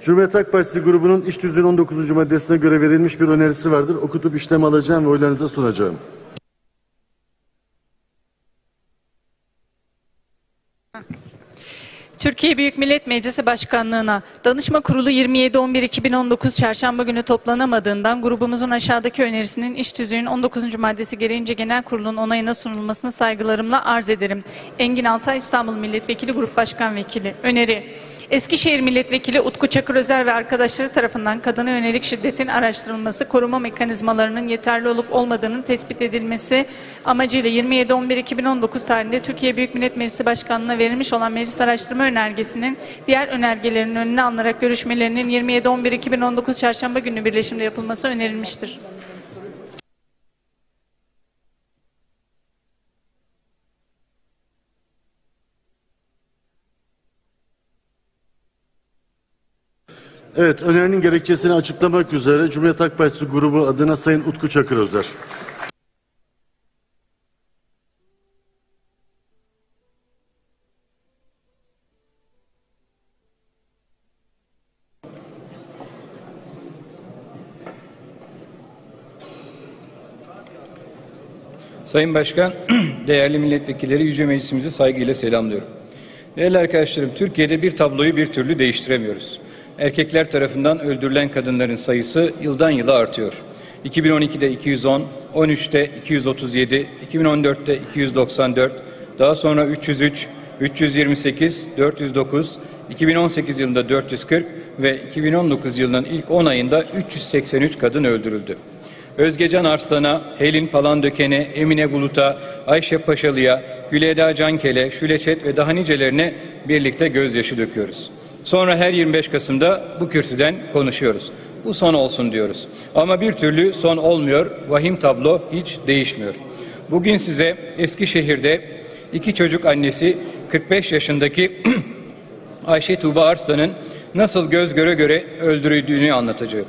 Cumhuriyet Halk Partisi grubunun iş tüzüğünün 19. maddesine göre verilmiş bir önerisi vardır. Okutup işlem alacağım ve oylarınıza sunacağım. Türkiye Büyük Millet Meclisi Başkanlığı'na Danışma Kurulu 27.11.2019 Çarşamba günü toplanamadığından grubumuzun aşağıdaki önerisinin iş tüzüğünün 19. maddesi gereğince Genel Kurulu'nun onayına sunulmasını saygılarımla arz ederim. Engin Altay, İstanbul Milletvekili Grup Başkan Vekili. Öneri: Eskişehir Milletvekili Utku Çakırözer ve arkadaşları tarafından kadına yönelik şiddetin araştırılması, koruma mekanizmalarının yeterli olup olmadığının tespit edilmesi amacıyla 27.11.2019 tarihinde Türkiye Büyük Millet Meclisi Başkanlığı'na verilmiş olan meclis araştırma önergesinin diğer önergelerin önüne alınarak görüşmelerinin 27.11.2019 Çarşamba günü birleşimde yapılması önerilmiştir. Evet, önerinin gerekçesini açıklamak üzere Cumhuriyet Halk Partisi grubu adına Sayın Utku Çakırözer. Sayın Başkan, değerli milletvekilleri, Yüce Meclisimizi saygıyla selamlıyorum. Değerli arkadaşlarım, Türkiye'de bir tabloyu bir türlü değiştiremiyoruz. Erkekler tarafından öldürülen kadınların sayısı yıldan yıla artıyor. 2012'de 210, 13'te 237, 2014'te 294, daha sonra 303, 328, 409, 2018 yılında 440 ve 2019 yılının ilk 10 ayında 383 kadın öldürüldü. Özgecan Arslan'a, Helin Palandöken'e, Emine Bulut'a, Ayşe Paşalı'ya, Güleda Cankel'e, Şule Çet ve daha nicelerine birlikte gözyaşı döküyoruz. Sonra her 25 Kasım'da bu kürsüden konuşuyoruz. Bu son olsun diyoruz. Ama bir türlü son olmuyor, vahim tablo hiç değişmiyor. Bugün size Eskişehir'de 2 çocuk annesi 45 yaşındaki Ayşe Tuğba Arslan'ın nasıl göz göre göre öldürüldüğünü anlatacağım.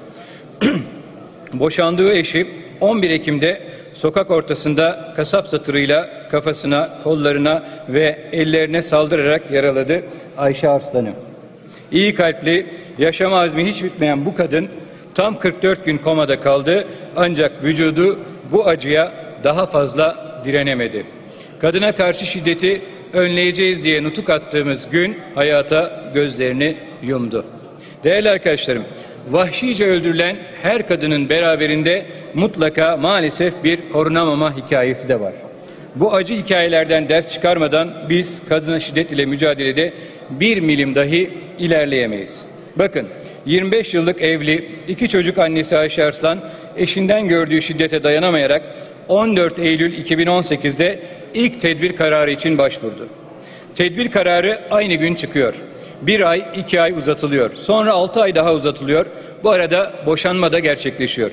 Boşandığı eşi 11 Ekim'de sokak ortasında kasap satırıyla kafasına, kollarına ve ellerine saldırarak yaraladı Ayşe Arslan'ı. İyi kalpli, yaşama azmi hiç bitmeyen bu kadın tam 44 gün komada kaldı, ancak vücudu bu acıya daha fazla direnemedi. Kadına karşı şiddeti önleyeceğiz diye nutuk attığımız gün hayata gözlerini yumdu. Değerli arkadaşlarım, vahşice öldürülen her kadının beraberinde mutlaka maalesef bir korunamama hikayesi de var. Bu acı hikayelerden ders çıkarmadan biz kadına şiddet ile mücadelede bir milim dahi ilerleyemeyiz. Bakın, 25 yıllık evli 2 çocuk annesi Ayşe Arslan eşinden gördüğü şiddete dayanamayarak 14 Eylül 2018'de ilk tedbir kararı için başvurdu. Tedbir kararı aynı gün çıkıyor. 1 ay, 2 ay uzatılıyor. Sonra 6 ay daha uzatılıyor. Bu arada boşanma da gerçekleşiyor.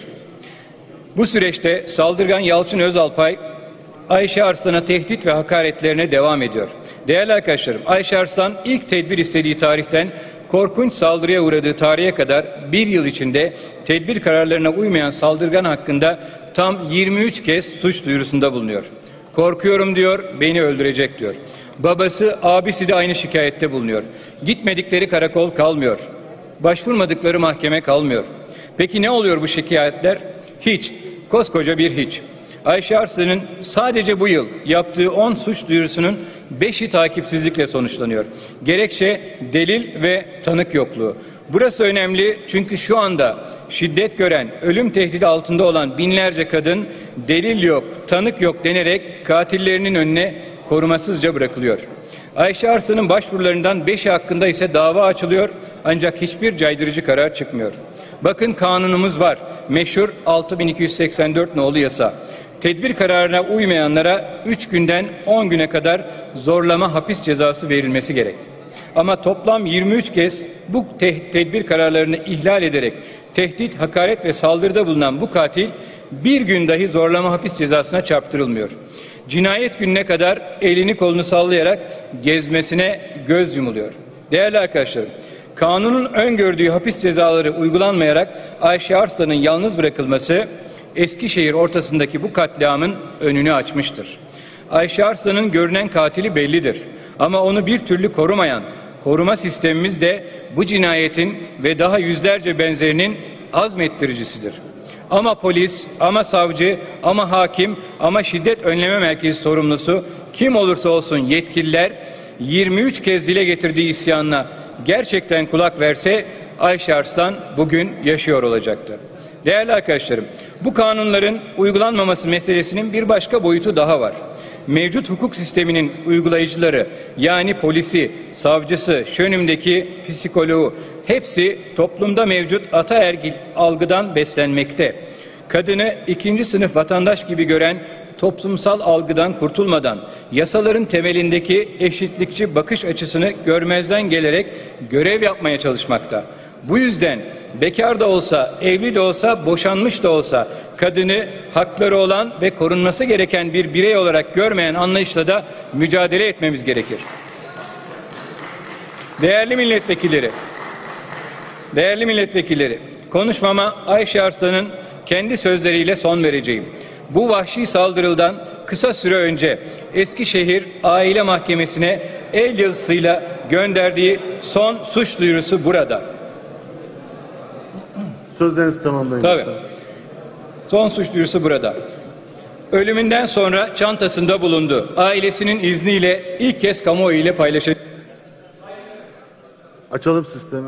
Bu süreçte saldırgan Yalçın Özalpay Ayşe Arslan'a tehdit ve hakaretlerine devam ediyor. Değerli arkadaşlarım, Ayşe Arslan ilk tedbir istediği tarihten korkunç saldırıya uğradığı tarihe kadar 1 yıl içinde tedbir kararlarına uymayan saldırgan hakkında tam 23 kez suç duyurusunda bulunuyor. Korkuyorum diyor, beni öldürecek diyor. Babası, abisi de aynı şikayette bulunuyor. Gitmedikleri karakol kalmıyor. Başvurmadıkları mahkeme kalmıyor. Peki ne oluyor bu şikayetler? Hiç. Koskoca bir hiç. Ayşe Arslan'ın sadece bu yıl yaptığı 10 suç duyurusunun 5'i takipsizlikle sonuçlanıyor. Gerekçe delil ve tanık yokluğu. Burası önemli çünkü şu anda şiddet gören, ölüm tehdidi altında olan binlerce kadın delil yok, tanık yok denerek katillerinin önüne korumasızca bırakılıyor. Ayşe Arslan'ın başvurularından 5'i hakkında ise dava açılıyor ancak hiçbir caydırıcı karar çıkmıyor. Bakın, kanunumuz var. Meşhur 6284 nolu yasa. Tedbir kararına uymayanlara 3 günden 10 güne kadar zorlama hapis cezası verilmesi gerek. Ama toplam 23 kez bu tedbir kararlarını ihlal ederek tehdit, hakaret ve saldırıda bulunan bu katil bir gün dahi zorlama hapis cezasına çarptırılmıyor. Cinayet gününe kadar elini kolunu sallayarak gezmesine göz yumuluyor. Değerli arkadaşlarım, kanunun öngördüğü hapis cezaları uygulanmayarak Ayşe Arslan'ın yalnız bırakılması Eskişehir ortasındaki bu katliamın önünü açmıştır. Ayşe Arslan'ın görünen katili bellidir. Ama onu bir türlü korumayan, koruma sistemimiz de bu cinayetin ve daha yüzlerce benzerinin azmettiricisidir. Ama polis, ama savcı, ama hakim, ama şiddet önleme merkezi sorumlusu kim olursa olsun yetkililer 23 kez dile getirdiği isyanına gerçekten kulak verse Ayşe Arslan bugün yaşıyor olacaktı. Değerli arkadaşlarım, bu kanunların uygulanmaması meselesinin bir başka boyutu daha var. Mevcut hukuk sisteminin uygulayıcıları yani polisi, savcısı, şönümdeki psikoloğu hepsi toplumda mevcut ataerkil algıdan beslenmekte. Kadını ikinci sınıf vatandaş gibi gören toplumsal algıdan kurtulmadan yasaların temelindeki eşitlikçi bakış açısını görmezden gelerek görev yapmaya çalışmakta. Bu yüzden bekar da olsa, evli de olsa, boşanmış da olsa kadını hakları olan ve korunması gereken bir birey olarak görmeyen anlayışla da mücadele etmemiz gerekir. Değerli milletvekilleri, konuşmama Ayşe Arslan'ın kendi sözleriyle son vereceğim. Bu vahşi saldırıdan kısa süre önce Eskişehir Aile Mahkemesi'ne el yazısıyla gönderdiği son suç duyurusu burada. Sözlerinizi tamamlayın. Tabii. Son suç duyurusu burada. Ölümünden sonra çantasında bulundu. Ailesinin izniyle ilk kez kamuoyu ile paylaşacak. Açalım sistemi.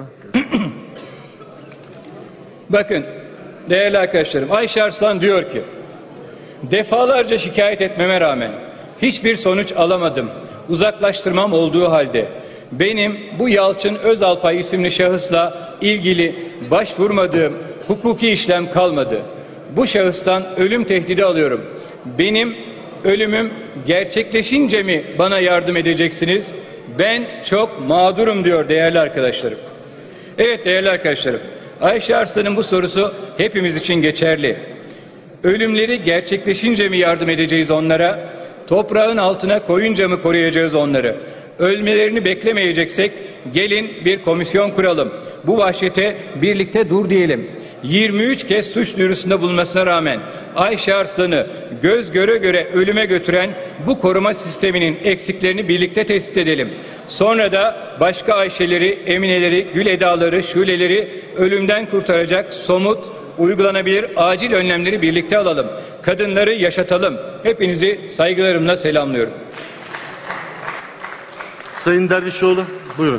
Bakın değerli arkadaşlarım, Ayşe Arslan diyor ki defalarca şikayet etmeme rağmen hiçbir sonuç alamadım. Uzaklaştırmam olduğu halde benim bu Yalçın Özalpay isimli şahısla ilgili başvurmadığım hukuki işlem kalmadı. Bu şahıstan ölüm tehdidi alıyorum. Benim ölümüm gerçekleşince mi bana yardım edeceksiniz? Ben çok mağdurum diyor değerli arkadaşlarım. Evet değerli arkadaşlarım, Ayşe Arslan'ın bu sorusu hepimiz için geçerli. Ölümleri gerçekleşince mi yardım edeceğiz onlara? Toprağın altına koyunca mı koruyacağız onları? Ölmelerini beklemeyeceksek gelin bir komisyon kuralım. Bu vahşete birlikte dur diyelim. 23 kez suç duyurusunda bulunmasına rağmen Ayşe Arslan'ı göz göre göre ölüme götüren bu koruma sisteminin eksiklerini birlikte tespit edelim. Sonra da başka Ayşe'leri, Emine'leri, Gül Eda'ları, Şule'leri ölümden kurtaracak somut, uygulanabilir acil önlemleri birlikte alalım. Kadınları yaşatalım. Hepinizi saygılarımla selamlıyorum. Sayın Dervişoğlu, buyurun.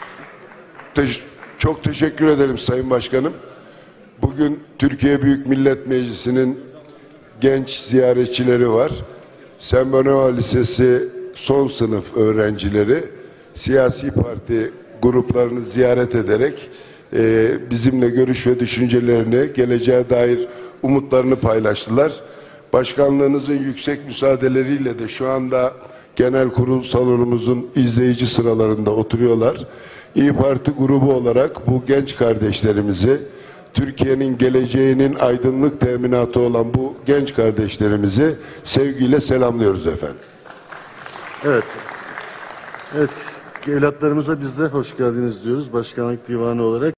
Çok teşekkür ederim Sayın Başkanım. Bugün Türkiye Büyük Millet Meclisi'nin genç ziyaretçileri var. Saint Benoît Lisesi son sınıf öğrencileri siyasi parti gruplarını ziyaret ederek bizimle görüş ve düşüncelerini, geleceğe dair umutlarını paylaştılar. Başkanlığınızın yüksek müsaadeleriyle de şu anda genel kurul salonumuzun izleyici sıralarında oturuyorlar. İYİ Parti grubu olarak bu genç kardeşlerimizi, Türkiye'nin geleceğinin aydınlık teminatı olan bu genç kardeşlerimizi sevgiyle selamlıyoruz efendim. Evet. Evet, evlatlarımıza biz de hoş geldiniz diyoruz başkanlık divanı olarak.